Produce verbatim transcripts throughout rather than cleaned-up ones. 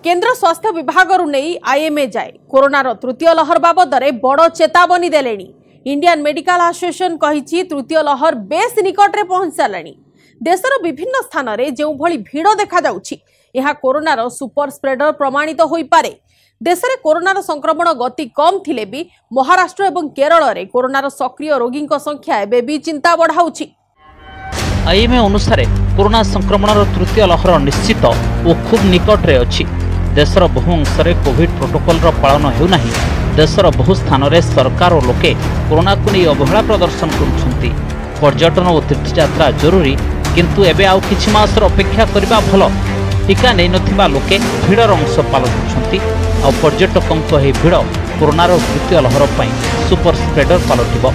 केंद्र स्वास्थ्य विभाग नहीं आईएमए जाए कोरोनार तृतीय लहर बाबद बड़ चेतावनी देलेनी। इंडियन मेडिकल एसोसिएशन कही तृतीय लहर बेस निकट में पहुंच साराणी। देशर विभिन्न स्थान में जो भली भीड़ देखा जाउछि यह कोरोनार सुपर स्प्रेडर प्रमाणित हो पारे। देश में कोरोनार संक्रमण गति कम थिले भी महाराष्ट्र और केरल में कोरोनार सक्रिय रोगी संख्या एवं भी चिंता बढ़ाउछि। आईएमए अनुसार कोरोना संक्रमण तृतीय लहर निश्चित और खूब निकट रे अछि। देशर बहु अंश में कोविड प्रोटोकॉल पालन होना। देशर बहु स्थान में सरकार और लोके कोरोना को नहीं अवहेला प्रदर्शन करुछंती। पर्यटन और तीर्थयात्रा जरूरी किंतु एबे आउ किछि मासर अपेक्षा करबा भल। टीका नहीं नथिबा लोके भीड़र अंश पालुछंती आ पर्यटकों को यह भीड़ कोरोनार तृतीय लहर पर सुपर स्प्रेडर पालटिब।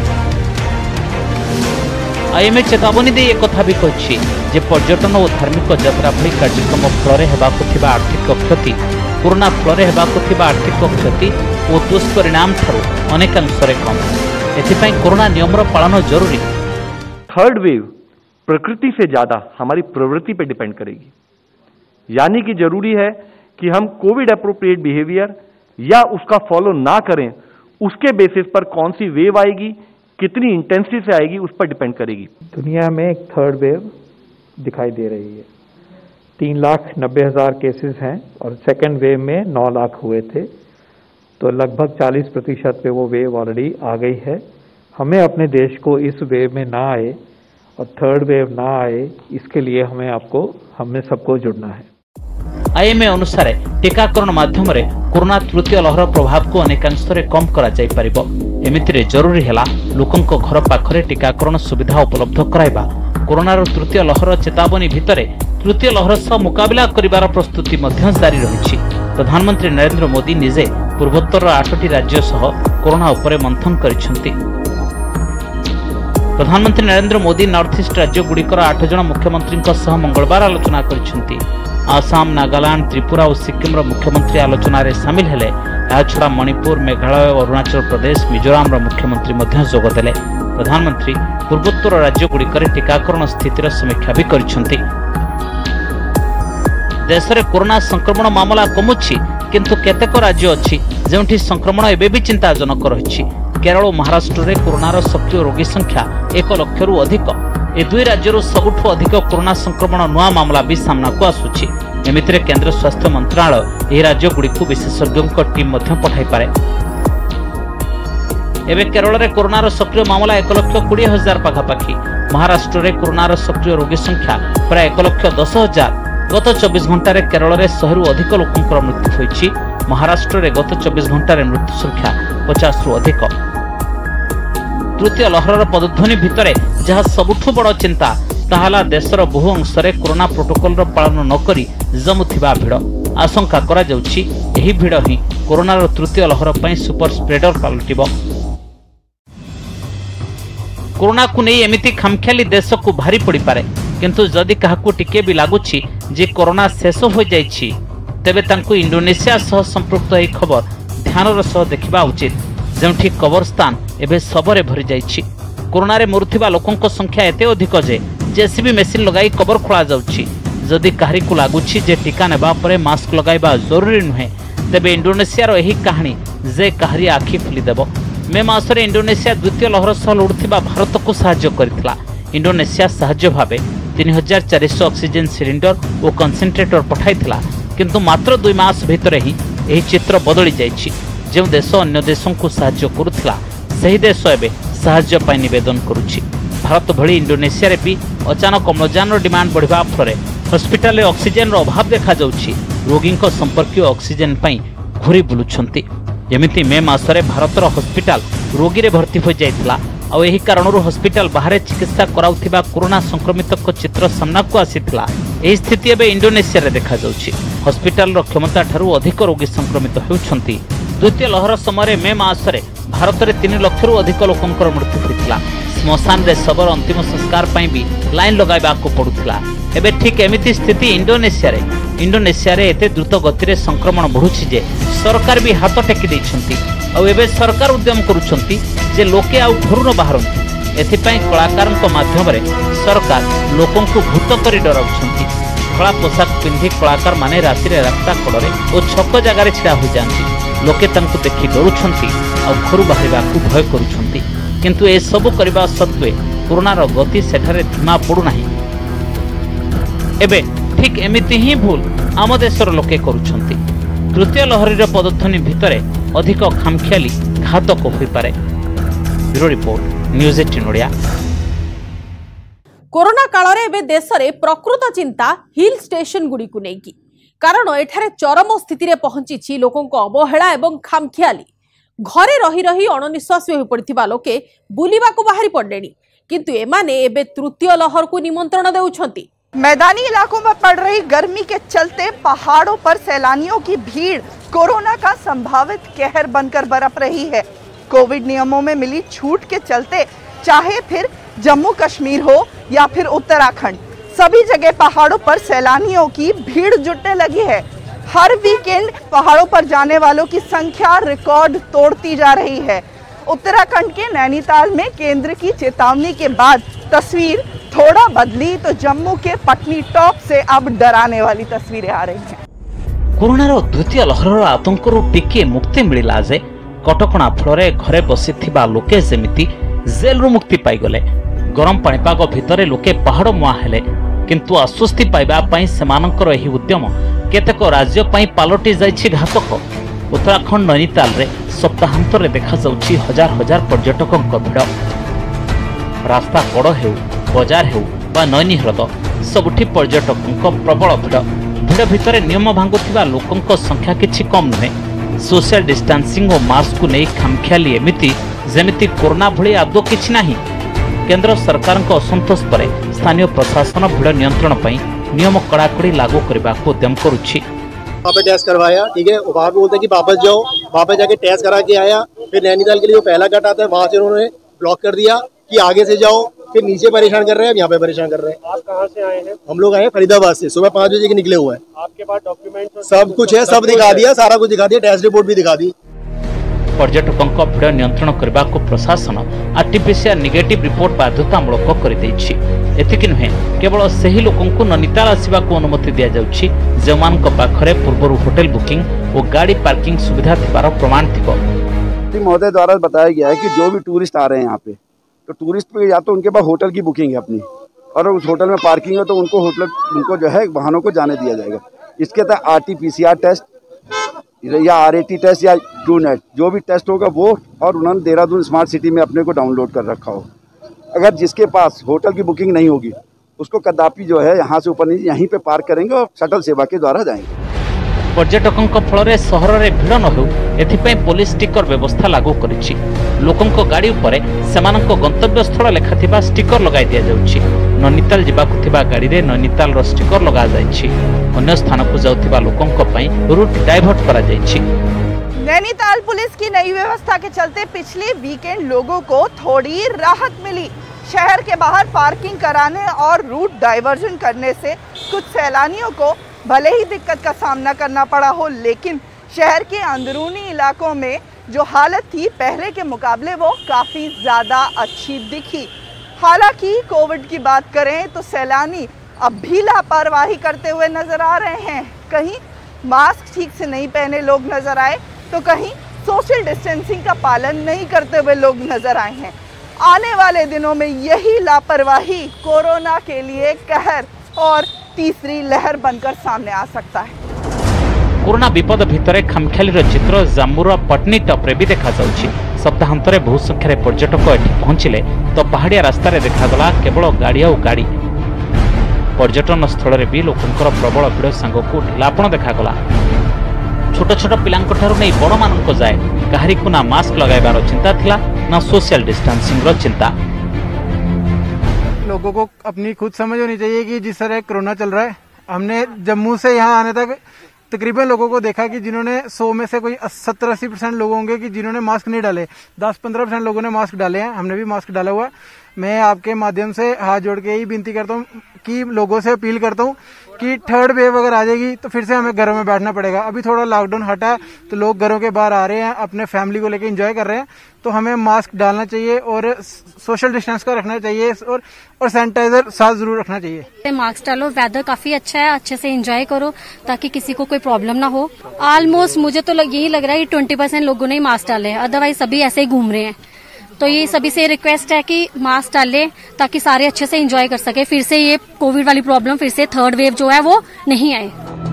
आईएमए चेतावनी दे एक कथा भी कही जे पर्यटन और धार्मिक यात्रा भली कार्यक्रम फल होगा आर्थिक क्षति कोरोना फल होगा आर्थिक क्षति और दुष्परिणाम ठारू अनेकांशरे कम। एथिपाई कोरोना नियमर पालन जरूरी। थर्ड वेव प्रकृति से ज्यादा हमारी प्रवृत्ति पे डिपेंड करेगी, यानी कि जरूरी है कि हम कोविड एप्रोप्रिएट बिहेवियर या उसका फॉलो ना करें। उसके बेसिस पर कौन सी वेव आएगी, कितनी इंटेंसिटी से आएगी, उस पर डिपेंड करेगी। दुनिया में एक थर्ड वेव दिखाई दे रही है। तीन लाख नब्बे हजार केसेस हैं और सेकेंड वेव में नौ लाख हुए थे, तो लगभग चालीस प्रतिशत पे वो वेव ऑलरेडी आ गई है। हमें अपने देश को इस वेव में ना आए और थर्ड वेव ना आए, इसके लिए हमें आपको हमें सबको जुड़ना है। आईएमए अनुसार टीकाकरण माध्यम रे कोरोना तृतीय लहर प्रभाव को अनेकांश कम करा जाय परिबो। एमितिरे जरूरी हैला लोकंको घर पाखरे टीकाकरण सुविधा उपलब्ध कराइबा। कोरोनार तृतीय लहर चेतावनी भितरे तृतीय लहर सह मुकाबला करिबार प्रस्तुति मध्य जारी रहिछि। प्रधानमंत्री नरेंद्र मोदी निजे पूर्वोत्तर आठटी राज्य सह कोरोना उपरे मंथन करिसेंति। प्रधानमंत्री नरेंद्र मोदी नॉर्थ ईस्ट राज्य गुड़िकर आठ जन मुख्यमंत्री सह मंगलवार आलोचना करिसेंति। आसाम, नागालैंड, त्रिपुरा और सिक्किम मुख्यमंत्री आलोचना रे शामिल हेले। याछड़ा मणिपुर, मेघालय, अरुणाचल प्रदेश, मिजोराम मुख्यमंत्री मध्य जोगदेले। प्रधानमंत्री पूर्वोत्तर राज्य गुड़िकर टीकाकरण स्थितिर समीक्षा भी करिसेंति। देश में कोरोना संक्रमण मामला कमुछि किंतु केतेक राज्य अछि जेउठी संक्रमण एबे भी चिंताजनक रहिछि। केरल और महाराष्ट्र में कोरोनार सक्रिय रोगी संख्या एक लक्षरू अधिक। ए दुई राज्यों सबुठु अधिक कोरोना संक्रमण नुआ मामला भी सामना को आसुछि। एमितिरे केंद्र स्वास्थ्य मंत्रालय यह राज्य गुड़ी को विशेषज्ञों टीम मध्य पठाई पारे। एबे केरल में कोरोनार सक्रिय मामला एक लक्ष कोड़े हजार पाखापाखि। महाराष्ट्र में कोरोनार सक्रिय रोगी संख्या प्राय एक लक्ष दस हजार। गत चौबीस घंटे केरल में शहेरु अधिक लोकंकर मृत्यु होइछि। महाराष्ट्र में गत चौबीस घंटे मृत्यु संख्या पचास रु अधिक। तृतीय लहर पदध्वनि भितरे जहाँ सबुठु बड़ चिंता ताहाला देशर बहु अंश में कोरोना प्रोटोकॉल पालन न करी जमुथिबा भीड़। आशंका करा जाउछि एही भीड़ ही कोरोनार तृतीय लहर पई सुपर स्प्रेडर पालटिब। कोरोना को नहीं एमिति खामख्याली देश को भारी पड़ी पारे, किंतु जदि काहाकू टिके भी लागुछि जे कोरोना शेष हो जाइछि तेबे तांकू इंडोनेशिया सह संपृक्त एही खबर ध्यानर सह देखिबा उचित, जेउठी कबरस्तान एबे सबरे भरी जाइछि। कोरोना रे मरुथिबा लोकंक संख्या एते अधिक जे जेसीबी मेसिन लगाई कबर खोला जाउछि। जदि काहारी को लागुछि जे टीका नेबा परे मास्क लगाइबा जरूरी नुहे तेबे इंडोनेशिया रो एही कहानी जे काहारी आखि खुली देबो। मे मासरे इंडोनेशिया द्वितीय लहर सह लुड़थिबा भारत को सहाय्य करितला। इंडोनेशिया सहाय्य भाबे तीन हजार चार सौ ऑक्सीजन सिलिंडर और कंसेंट्रेटर पठाइथिला, किंतु मात्र दुई मास भितरे ही एही चित्र बदली जाइछि। जो देश अन्य देशों को सहाय्य करुथिला सही देश एबे सहाय्य पाई निवेदन करुछि। भारत भली इंडोनेशिया रे भी अचानक अम्लजान डिमांड बढ़िबा फଳରେ हॉस्पिटल ऑक्सीजन रो अभाव देखा जाउछि। रोगी को संपर्कीय ऑक्सीजन पाई घुरी बुलुछंती। जेमिति मे मासरे भारतर हॉस्पिटल रोगी रे भर्ती हो जाइतिला और यही कारणरू हॉस्पिटल बाहर चिकित्सा कराउथिबा कोरोना संक्रमित को चित्र सामना को आसीथिला। एही स्थिति एबे इंडोनेशिया रे देखा जाउछि। हॉस्पिटल रो क्षमता ठारू अधिक रोगी संक्रमित होउछंती। द्वितीय लहर समय मे मासरे भारत में तीन लक्षरू अधिक लोकंकर मृत्यु होइतिला। श्मशान रे शबर अंतिम संस्कार पई भी लाइन लगाइबा को पड़ुतिला। एबे ठीक एमिति स्थिति इंडोनेशिया रे इंडोनेशिया रे एते द्रुत गति रे संक्रमण बढ़ुछि जे सरकार भी हाथ टेकी दैछंती और एबे सरकार उद्यम करूछंती जे लोके आउ घरु न बाहरंती। एथिपाई कलाकारक माध्यम रे सरकार लोकंकु भूत करी डराउछंती। धला पोशाक पिंधि कलाकार माने राति रास्ता कड़े और छक जगार छिड़ा हो जाती। लोके तांको देखि डरुछंती और घर बाहर भय करुछंती। किंतु ए सबु करबा सत्वे कोरोनार गति सेठारे धीमा पड़ू नाही। एबे ठीक एमिति ही भूल आम देशर लोके करुछंती। तृतीय लहरीर पदध्वनि भितरे अधिक खामखियाली घातक होई पारे। Bureau report news eighteen Odia. Corona काल रे एबे देश रे प्रकृत चिंता हिल स्टेशन गुडी को नेकी। कारण एठारे चरम स्थिति रे पहुंची लोकों को अवहेला एवं खामखियाली। घरे रही रही अणनिश्वासी हो पड़िथिबा लोके बुलिबा को बाहरी पड़लेनी। किंतु एमाने एबे तृतीय लहर को निमंत्रण देउछंती। मैदानी इलाकों में पड़ रही गर्मी के चलते पहाड़ों पर सैलानियों की भीड़ कोरोना का संभावित कहर बनकर बरप रही है। कोविड नियमों में मिली छूट के चलते चाहे फिर जम्मू कश्मीर हो या फिर उत्तराखंड, सभी जगह पहाड़ों पर सैलानियों की भीड़ जुटने लगी है। हर वीकेंड पहाड़ों पर जाने वालों की संख्या रिकॉर्ड तोड़ती जा रही है। उत्तराखंड के नैनीताल में केंद्र की चेतावनी के बाद तस्वीर थोड़ा बदली तो जम्मू के पटनी टॉप से अब डराने वाली तस्वीरें आ रही हैं। कोरोनार द्वितीय लहर आतंक टिके मुक्ति मिला जे कटकणा फल घरे बसी लोके सेमिति जेल रु मुक्ति पाईगले। गरम पाणीपाग भितर लोके पहाड़ मुआ हेले। किंतु आश्वस्ति पाइबा पई सेमानकर एही उद्यम केतेक राज्य पई पालटी जाइछि घातक। उत्तराखंड नैनीताल रे सप्ताहांतरे देखा जाउछि हजार हजार पर्यटकों भीड़। रास्ता कड़ हेउ बजार हेउ बा नैनी ह्रद सबुठी पर्यटकों प्रबल भीड़। भीड़ भितर नियम भांगुथिबा लोकंक संख्या किछि कम नुहे। सोशल डिस्टेंसिंग और मास्क को नहीं खामखियाली एमिति जेमिति कोरोना भली आदौ किछि नाही। केंद्र सरकार को असंतोष पर स्थानीय प्रशासन भीड़ नियंत्रण पर नियम कड़ाकड़ी लागू करने को उद्यम करुछि। वहाँ पे टेस्ट करवाया, ठीक है, वहाँ पे बोलते हैं कि वापस जाओ, वहाँ पे जाके टेस्ट करा के आया। फिर नैनीताल के लिए जो पहला कट आता है वहाँ से उन्होंने ब्लॉक कर दिया कि आगे से जाओ। फिर नीचे परेशान कर रहे हैं, यहाँ पे परेशान कर रहे हैं। आप कहाँ से आए हैं? हम लोग आए हैं फरीदाबाद से, सुबह पाँच बजे के निकले हुए हैं। आपके पास डॉक्यूमेंट सब कुछ है, सब दिखा दिया, सारा कुछ दिखा दिया, टेस्ट रिपोर्ट भी दिखा दी। पर्यटकों भीड़ नियंत्रण करने को प्रशासन आरटीपीसीआर नेगेटिव रिपोर्ट बाध्यतामूलक कर देछि। एतिक नुहे केवल सही लोकों को नैनीताल आसिबा को अनुमति दिया जाउछि जेमानक पाखरे पूर्व होटल बुकिंग और गाड़ी पार्किंग सुविधा थिबार प्रमाण थिबो। महोदय द्वारा बताया गया है कि जो भी टूरिस्ट आ रहे हैं यहाँ पे, तो टूरिस्ट पे या तो उनके पास होटल की बुकिंग है अपनी और उस होटल में पार्किंग है तो उनको होटल उनको जो है वाहनों को जाने दिया जाएगा। इसके तहत आरटीपीसीआर टेस्ट या आरएटी टेस्ट या ट्रूनेट जो भी टेस्ट होगा वो, और उन्होंने देहरादून स्मार्ट सिटी में अपने को डाउनलोड कर रखा हो। अगर जिसके पास होटल की बुकिंग नहीं होगी उसको कदापि जो है यहाँ से ऊपर नहीं, यहीं पे पार्क करेंगे और शटल सेवा के द्वारा जाएंगे। पर्यटकों फल सहर में भिड़ न हो एथिपाई पुलिस स्टिकर व्यवस्था लागू करिछि। लोकों गाड़ी उपरे सेमानक गंतव्य स्थल लेखाथिबा स्टिकर लगाई दिया जाउछि। नैनीताल जिबाकु थिबा गाड़ी रे नैनीताल रो स्टिकर लगा जाइछि। अन्य स्थान को जाउथिबा लोकों पई रूट डाइवर्ट करा जाइछि। नैनीताल पुलिस की नई व्यवस्था के चलते पिछले वीकेंड लोगों को थोड़ी राहत मिली। शहर के बाहर पार्किंग कराने और रूट डाइवर्जन करने से कुछ सैलानियों को भले ही दिक्कत का सामना करना पड़ा हो, लेकिन शहर के अंदरूनी इलाकों में जो हालत थी पहले के मुकाबले वो काफ़ी ज़्यादा अच्छी दिखी। हालांकि कोविड की बात करें तो सैलानी अब भी लापरवाही करते हुए नज़र आ रहे हैं। कहीं मास्क ठीक से नहीं पहने लोग नज़र आए तो कहीं सोशल डिस्टेंसिंग का पालन नहीं करते हुए लोग नज़र आए हैं। आने वाले दिनों में यही लापरवाही कोरोना के लिए कहर और तीसरी लहर बनकर सामने आ सकता है। कोरोना विपद भितर खामखियाली चित्र जम्मूर पटनी टॉप रे भी देखा जाउछि। सप्ताहांतरे बहु संख्यार पर्यटक एठी पहुंचिले तो पहाड़िया रास्ता रे देखागला केवल गाड़ी और गाड़ी। पर्यटन स्थल रे भी लोकंकर प्रबल भीड़ सांगको ढिलापण देखागला। छोट छोट पिलांक ठारू नै बड़ मानक जाए काहरी को ना मास्क लगाइबार चिंता थिला ना सोशल डिस्टेंसिंग रो चिंता। लोगों को अपनी खुद समझ होनी चाहिए कि जिस तरह कोरोना चल रहा है, हमने जम्मू से यहाँ आने तक तकरीबन लोगों को देखा कि जिन्होंने सौ में से कोई सत्तर अस्सी परसेंट लोग होंगे कि जिन्होंने मास्क नहीं डाले। दस पंद्रह परसेंट लोगों ने मास्क डाले हैं, हमने भी मास्क डाला हुआ। मैं आपके माध्यम से हाथ जोड़ के ही विनती करता हूँ कि लोगों से अपील करता हूँ कि थर्ड वेव अगर आ जाएगी तो फिर से हमें घरों में बैठना पड़ेगा। अभी थोड़ा लॉकडाउन हटा तो लोग घरों के बाहर आ रहे हैं, अपने फैमिली को लेकर एंजॉय कर रहे हैं, तो हमें मास्क डालना चाहिए और सोशल डिस्टेंस का रखना चाहिए और और सैनिटाइजर साथ जरूर रखना चाहिए। मास्क डालो, वेदर काफी अच्छा है, अच्छे से एंजॉय करो ताकि किसी को कोई प्रॉब्लम ना हो। ऑलमोस्ट मुझे तो लग, यही लग रहा है कि ट्वेंटी परसेंट लोगों ने ही मास्क डाले हैं, अदरवाइज सभी ऐसे ही घूम रहे हैं। तो ये सभी से रिक्वेस्ट है कि मास्क डाले ताकि सारे अच्छे से एंजॉय कर सके, फिर से ये कोविड वाली प्रॉब्लम फिर से थर्ड वेव जो है वो नहीं आए।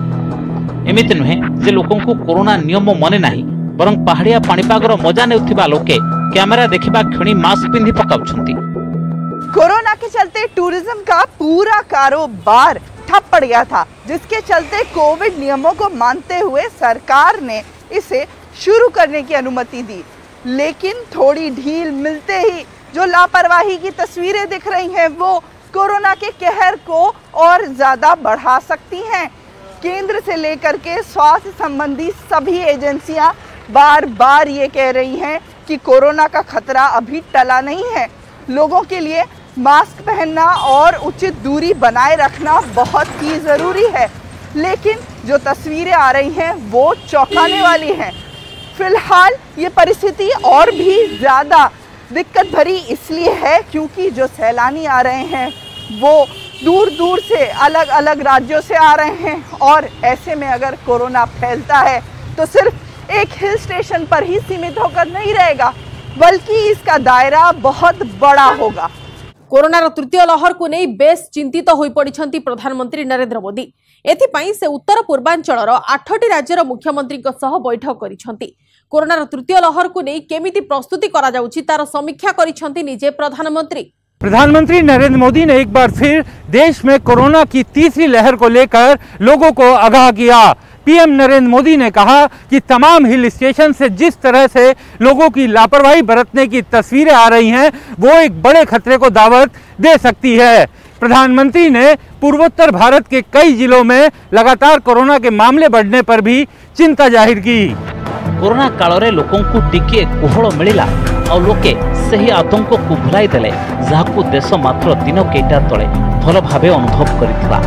एमिति नुहे जे लोकों को कोरोना नियम मने नाही बरं पहाड़िया पाणीपागर मजा नेउथिबा लोके कैमरा देखिबा क्षणी मास्क पिंधि पकाउछंती। कोरोना के चलते टूरिज्म का पूरा कारोबार ठप पड़ गया था, जिसके चलते कोविड नियमों को मानते हुए सरकार ने इसे शुरू करने की अनुमति दी। लेकिन थोड़ी ढील मिलते ही जो लापरवाही की तस्वीरें दिख रही हैं वो कोरोना के कहर को और ज्यादा बढ़ा सकती हैं। केंद्र से लेकर के स्वास्थ्य संबंधी सभी एजेंसियां बार बार ये कह रही हैं कि कोरोना का खतरा अभी टला नहीं है। लोगों के लिए मास्क पहनना और उचित दूरी बनाए रखना बहुत ही जरूरी है, लेकिन जो तस्वीरें आ रही हैं वो चौंकाने वाली हैं। फिलहाल ये परिस्थिति और भी ज़्यादा दिक्कत भरी इसलिए है क्योंकि जो सैलानी आ रहे हैं वो दूर दूर से अलग अलग राज्यों से आ रहे हैं, और ऐसे में अगर कोरोना फैलता है तो सिर्फ एक हिल स्टेशन पर ही सीमित होकर नहीं रहेगा, बल्कि इसका दायरा बहुत बड़ा होगा। कोरोनार तृतीय लहर को नहीं बेस चिंतित हो पड़िछंती प्रधानमंत्री नरेंद्र मोदी। एथिपाई से उत्तर पूर्वांचलर आठटी राज्यर मुख्यमंत्री सह बैठक करिछंती। कोरोनार तृतीय लहर को नहीं केमिति प्रस्तुति करा जाउछि तार समीक्षा करिछंती निजे प्रधानमंत्री। प्रधानमंत्री नरेंद्र मोदी ने एक बार फिर देश में कोरोना की तीसरी लहर को लेकर लोगों को आगाह किया। पीएम नरेंद्र मोदी ने कहा कि तमाम हिल स्टेशन से जिस तरह से लोगों की लापरवाही बरतने की तस्वीरें आ रही हैं वो एक बड़े खतरे को दावत दे सकती है। प्रधानमंत्री ने पूर्वोत्तर भारत के कई जिलों में लगातार कोरोना के मामले बढ़ने पर भी चिंता जाहिर की। कोरोना काल रे लोकों को टिके कोहल मिलिला और लोके सही आतंक को भुलाई देले जहाकू देश मात्र दिन केटा तले भल भावे अनुभव करिथिबा।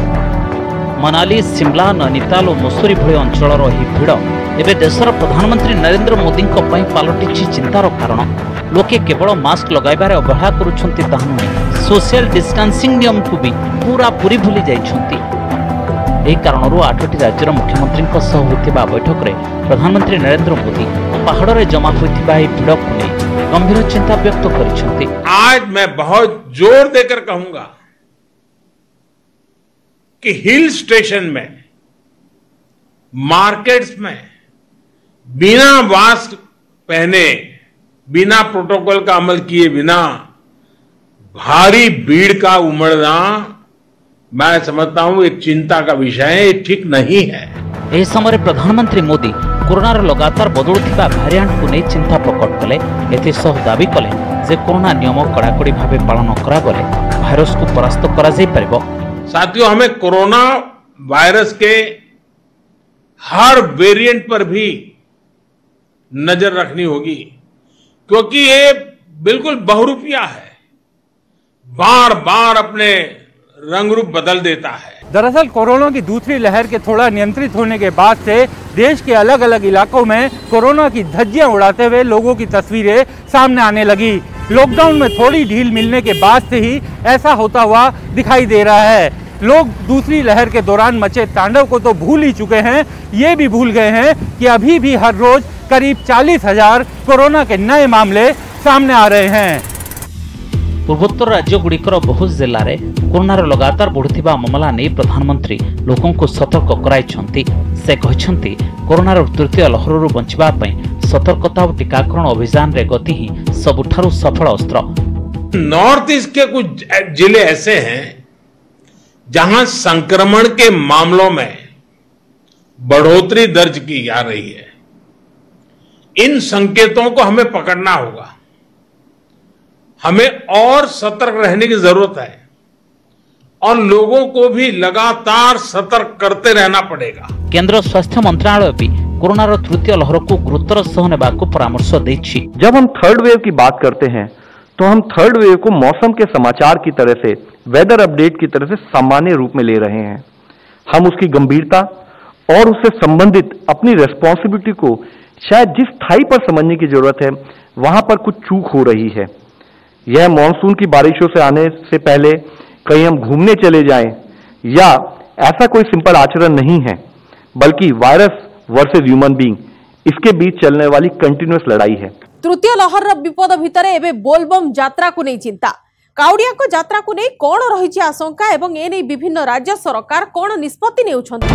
मनाली, शिमला, नैनीताल और मसूरी भली अंचलर यह भिड़ एवं देशर प्रधानमंत्री नरेंद्र मोदी पलटि चिंतार कारण। लोके केवल मास्क लगाइबारे अवहेला करुछंती ताहा नुहे, सोशल डिस्टेंसिंग नियम को भी पूरा पूरी भूली जाइछंती। एही कारणरू आठटी राज्यर मुख्यमंत्री सह होतिबा बैठक रे प्रधानमंत्री नरेंद्र मोदी पहाड़ रे जमा होतिबा एही भिड़ को नहीं गंभीर चिंता व्यक्त करिछंती। आज मैं बहुत जोर देकर कहूंगा कि हिल स्टेशन में, मार्केट्स में बिना मास्क पहने, बिना प्रोटोकॉल का अमल किए बिना भारी भीड़ का उमड़ना मैं समझता हूं एक चिंता का विषय है, ठीक नहीं है। एही समय प्रधानमंत्री मोदी कोरोनार लगातार बदलुथिबा भारिएंट को नहीं चिंता प्रकट कले। एथि सह दाबी कले जे कोरोना नियम कड़ाकड़ी भावे पालन करा गले भाइरस को परास्त करा जाई परिबो। साथियों, हमें कोरोना वायरस के हर वेरिएंट पर भी नजर रखनी होगी, क्योंकि ये बिल्कुल बहुरूपिया है, बार बार अपने रंग रूप बदल देता है। दरअसल कोरोना की दूसरी लहर के थोड़ा नियंत्रित होने के बाद से देश के अलग अलग इलाकों में कोरोना की धज्जियां उड़ाते हुए लोगों की तस्वीरें सामने आने लगी। लॉकडाउन में थोड़ी ढील मिलने के बाद से ही ऐसा होता हुआ दिखाई दे रहा है। लोग दूसरी लहर के दौरान मचे तांडव को तो भूल ही चुके हैं, ये भी भूल गए हैं कि अभी भी हर रोज करीब चालीस हजार कोरोना के नए मामले सामने आ रहे हैं। पूर्वोत्तर राज्य गुड़िकर बहुत जिले में कोरोनार लगातार बढ़ुथिबा मामला नहीं प्रधानमंत्री लोकों को सतर्क कराइछंती। से कहछंती कोरोनार तृतीय लहररू बंचिबा पई सतर्कता और टीकाकरण अभियान रे गति ही सबुठारु सफल अस्त्र। नॉर्थ ईस्ट के कुछ जिले ऐसे हैं जहां संक्रमण के मामलों में बढ़ोतरी दर्ज की जा रही है। इन संकेतों को हमें पकड़ना होगा, हमें और सतर्क रहने की जरूरत है और लोगों को भी लगातार सतर्क करते रहना पड़ेगा। केंद्र स्वास्थ्य मंत्रालय भी कोरोना तृतीय लहर को गुरुतर सह नेबा को परामर्श देछि। जब हम थर्ड वेव की बात करते हैं तो हम थर्ड वेव को मौसम के समाचार की तरह से वेदर अपडेट की तरह से सामान्य रूप में ले रहे हैं। हम उसकी गंभीरता और उससे संबंधित अपनी रेस्पॉन्सिबिलिटी को शायद जिस स्थाई पर समझने की जरूरत है, वहां पर कुछ चूक हो रही है। यह मॉनसून की बारिशों से आने से पहले कहीं हम घूमने चले जाएं, या ऐसा कोई सिंपल आचरण नहीं है, बल्कि वायरस वर्सेस ह्यूमन बीइंग, इसके बीच चलने वाली कंटिन्यूअस लड़ाई है। तृतीय लहर विपद भितर एबे बोलबम यात्रा को नहीं चिंता। काउडिया को यात्रा को नहीं कौन रही आशंका एवं ए नहीं विभिन्न राज्य सरकार कौन निष्पत्ति नेउछन्ति।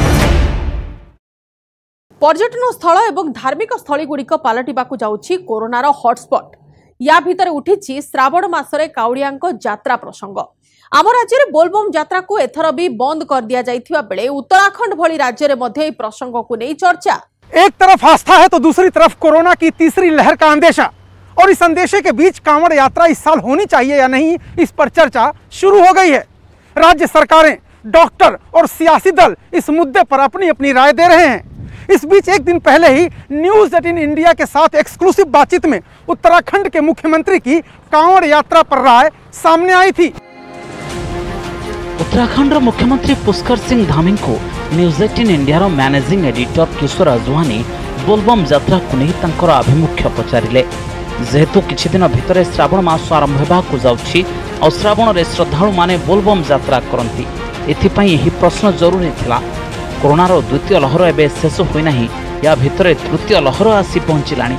पर्यटन स्थल एवं धार्मिक स्थली गुड़िक पलटिबाकू जाउछि कोरोनार हॉटस्पॉट। या भितर उठिछि श्रावण मासरे काउडियांको यात्रा प्रसंग। आम राज्य में बोलबम यात्रा को एथर भी बंद कर दिया जाइथिबा बेले उत्तराखंड भली राज्य में मध्य प्रसंग को नहीं चर्चा। एक तरफ आस्था है तो दूसरी तरफ कोरोना की तीसरी लहर का अंदेशा, और इस अंदेशे के बीच कांवड़ यात्रा इस साल होनी चाहिए या नहीं, इस पर चर्चा शुरू हो गई है। राज्य सरकारें, डॉक्टर और सियासी दल इस मुद्दे पर अपनी अपनी राय दे रहे हैं। इस बीच एक दिन पहले ही न्यूज एटीन इंडिया के साथ एक्सक्लूसिव बातचीत में उत्तराखंड के मुख्यमंत्री की कांवड़ यात्रा पर राय सामने आई थी। उत्तराखंड मुख्यमंत्री पुष्कर सिंह धामी को news eighteen India managing editor Kishore Ajwani Bolbam यात्रा को नहीं तांकर आभिमुख्य पचारिले। जेहेतु किछि दिन भितर श्रावण मास आरंभ होबाकू जाउछि और श्रावण रे श्रद्धालु माने बोलबम यात्रा करंती, एथिपई एही प्रश्न जरूरी थिला। कोरोनार द्वितीय लहर एबे शेष होई नाही, या भितर तृतीय लहर आसी पहुंचिलानी।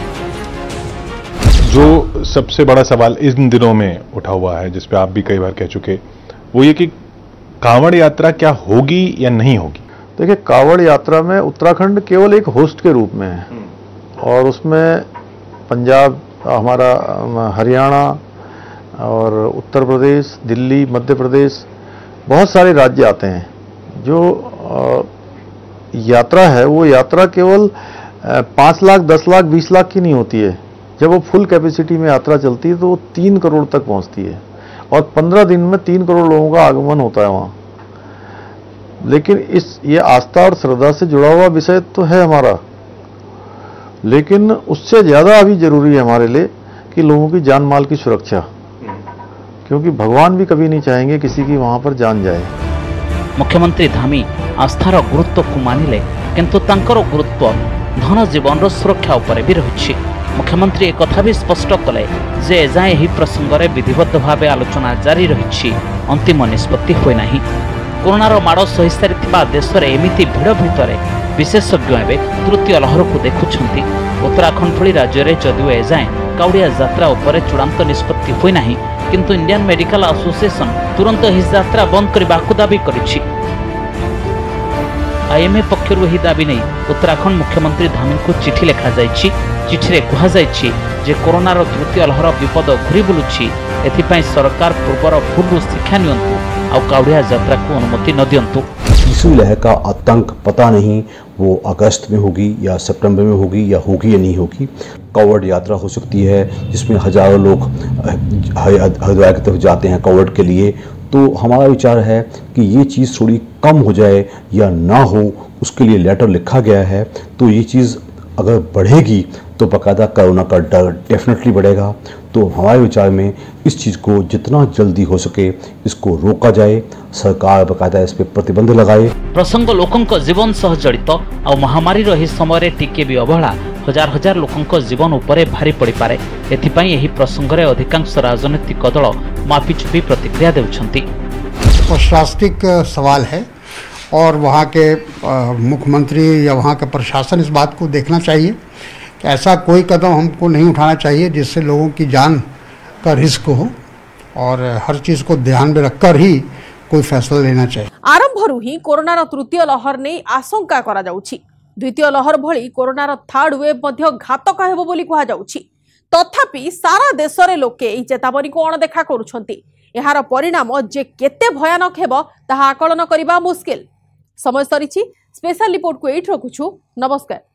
जो सबसे बड़ा सवाल इन दिनों में उठा हुआ है, जिस पे आप भी कई बार कह चुके, वो ये कि कांवड़ यात्रा क्या होगी या नहीं होगी। देखिए, कांवड़ यात्रा में उत्तराखंड केवल एक होस्ट के रूप में है, और उसमें पंजाब, हमारा हरियाणा और उत्तर प्रदेश, दिल्ली, मध्य प्रदेश, बहुत सारे राज्य आते हैं। जो यात्रा है वो यात्रा केवल पाँच लाख, दस लाख, बीस लाख की नहीं होती है। जब वो फुल कैपेसिटी में यात्रा चलती है तो वो तीन करोड़ तक पहुंचती है, और पंद्रह दिन में तीन करोड़ लोगों का आगमन होता है वहाँ। लेकिन इस ये आस्था और श्रद्धा से जुड़ा हुआ विषय तो है हमारा, लेकिन उससे ज़्यादा अभी जरूरी है हमारे लिए कि लोगों की जान माल की सुरक्षा, क्योंकि भगवान भी कभी नहीं चाहेंगे किसी की वहाँ पर जान जाए। मुख्यमंत्री धामी आस्थार गुरुत्व को मानिले, किंतु तांकर गुरुत्व धन जीवन सुरक्षा उपरे भी रही। मुख्यमंत्री एक कथा भी स्पष्ट कले जे एजाए एही प्रसंग में विधिबद्ध भाव आलोचना जारी रही, अंतिम निष्पत्ति होई नाही। कोरोनार माड़ सही सारिथिबा देश में एमिति भिड़ भितर विशेषज्ञ एवं तृतीय लहर को देखुछंती। उत्तराखंड भली राज्य में जदिव एजाए काउडिया यात्रा उपरे चूड़ांत निष्पत्ति होई नाही, किंतु इंडियन मेडिकल एसोसिएशन तुरंत ही यात्रा बंद करने को दाबी करिछि। आईएमए पक्षर यही दाबी नहीं उत्तराखंड मुख्यमंत्री धामी को चिठी लिखा जाइछि। चिठी रे कहा जाइछि जे कोरोनार तृतीय लहर विपद घुरी बुलुछि, एथिपई सरकार पूर्वर भूलु शिक्षा नियंतु और काउडिया यात्रा को अनुमति न दियंतु। तीसरी लहर का आतंक पता नहीं वो अगस्त में होगी या सितंबर में होगी या होगी या नहीं होगी। कांवड़ यात्रा हो सकती है जिसमें हजारों लोग हरिद्वार की तरफ जाते हैं कांवड़ के लिए। तो हमारा विचार है कि ये चीज़ थोड़ी कम हो जाए या ना हो, उसके लिए लेटर लिखा गया है। तो ये चीज़ अगर बढ़ेगी तो बाकायदा कोरोना का डर डेफिनेटली बढ़ेगा। तो हमारे विचार में इस चीज़ को जितना जल्दी हो सके इसको रोका जाए, सरकार बाकायदा इस पर प्रतिबंध लगाए। प्रसंग लोकों जीवन सह जड़ित और महामारी रही समय टिके भी अवहेला हजार हजार लोकों जीवन उपरे भारी पड़ पारे। एथिपाई एही प्रसंग रे अधिकांश राजनीतिक दल मापिचुपी प्रतिक्रिया देउछंती। प्रशासनिक सवाल है और वहाँ के मुख्यमंत्री या वहाँ का प्रशासन इस बात को देखना चाहिए कि ऐसा कोई कदम हमको नहीं उठाना चाहिए जिससे लोगों की जान का रिस्क हो, और हर चीज़ को ध्यान में रखकर ही कोई फैसला लेना चाहिए। आरंभरू ही कोरोनार तृतीय लहर नहीं आशंका करा जाउछि। द्वितीय लहर भली कोरोनार थर्ड वेव मध्य घातक हेबो बोली कहा जाउछि। तथापि सारा देश रे लोके एही चेतावनी को अणदेखा करुछंती। एहार परिणाम जे केते भयानक हेबो ताहा आकलन करिबा मुश्किल। समय सरीछि। स्पेशल रिपोर्ट को एठ रखुछु। नमस्कार।